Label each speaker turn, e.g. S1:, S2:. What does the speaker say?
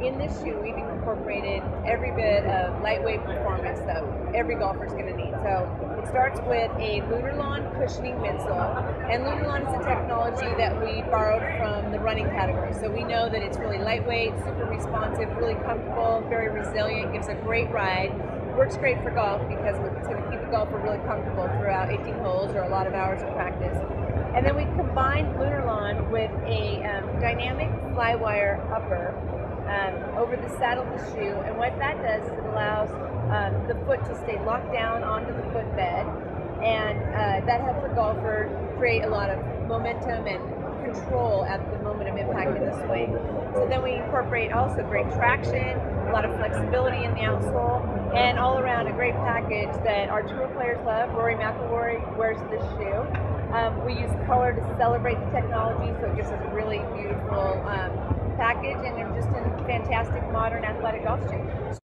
S1: in this shoe, we've incorporated every bit of lightweight performance that every golfer is going to need. So it starts with a Lunarlon cushioning midsole, and Lunarlon is a technology that we borrowed from the running category. So we know that it's really lightweight, super responsive, really comfortable, very resilient, gives a great ride. Works great for golf because it's going to keep the golfer really comfortable throughout 18 holes or a lot of hours of practice. And then we combined Lunarlon with a dynamic flywire upper over the saddle of the shoe, and what that does is it allows the foot to stay locked down onto the footbed, and that helps the golfer create a lot of momentum and control at the moment of impact in the swing. So then we incorporate also great traction, a lot of flexibility in the outsole, and all around a great package that our tour players love. Rory McIlroy wears this shoe. We use color to celebrate the technology, so it gives us a really beautiful package, and they're just a fantastic modern athletic golf shoe.